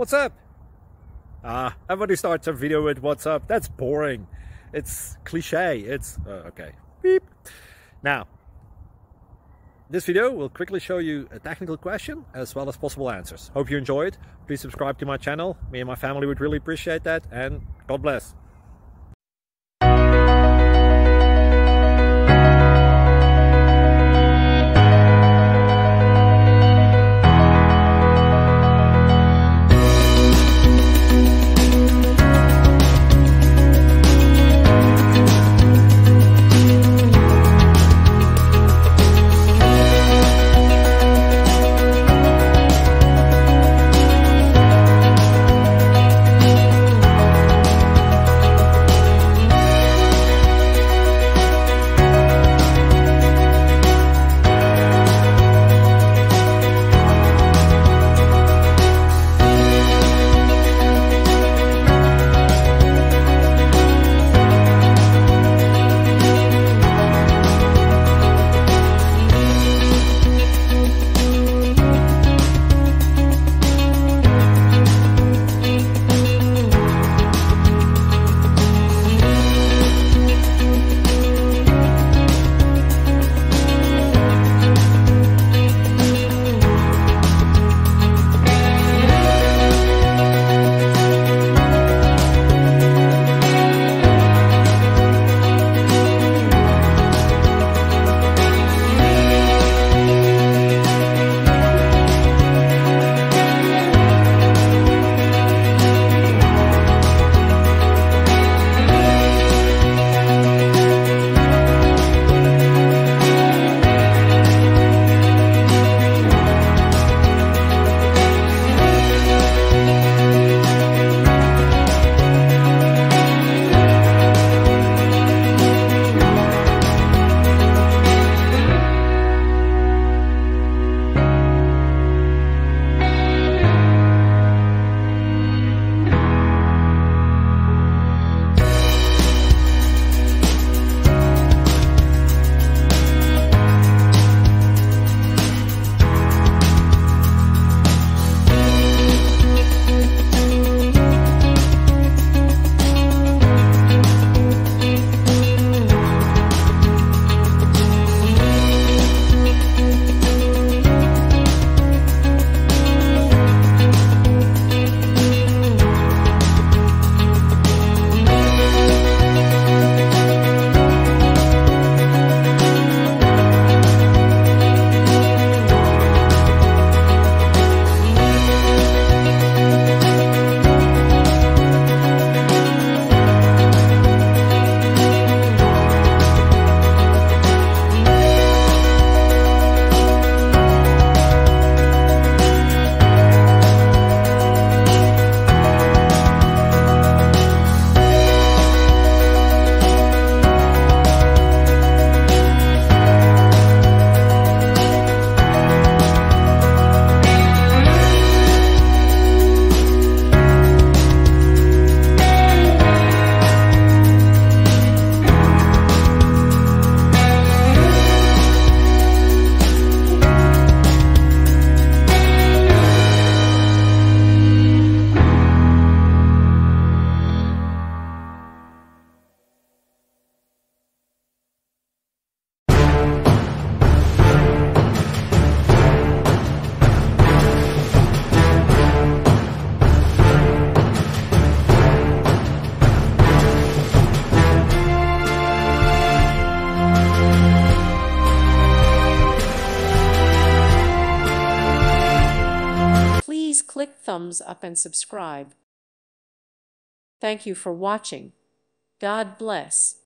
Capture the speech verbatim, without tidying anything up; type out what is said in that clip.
What's up? Ah, everybody starts a video with what's up. That's boring. It's cliche. It's uh, okay. Beep. Now, this video will quickly show you a technical question as well as possible answers. Hope you enjoy it. Please subscribe to my channel. Me and my family would really appreciate that, and God bless. Please click thumbs up and subscribe. Thank you for watching. God bless.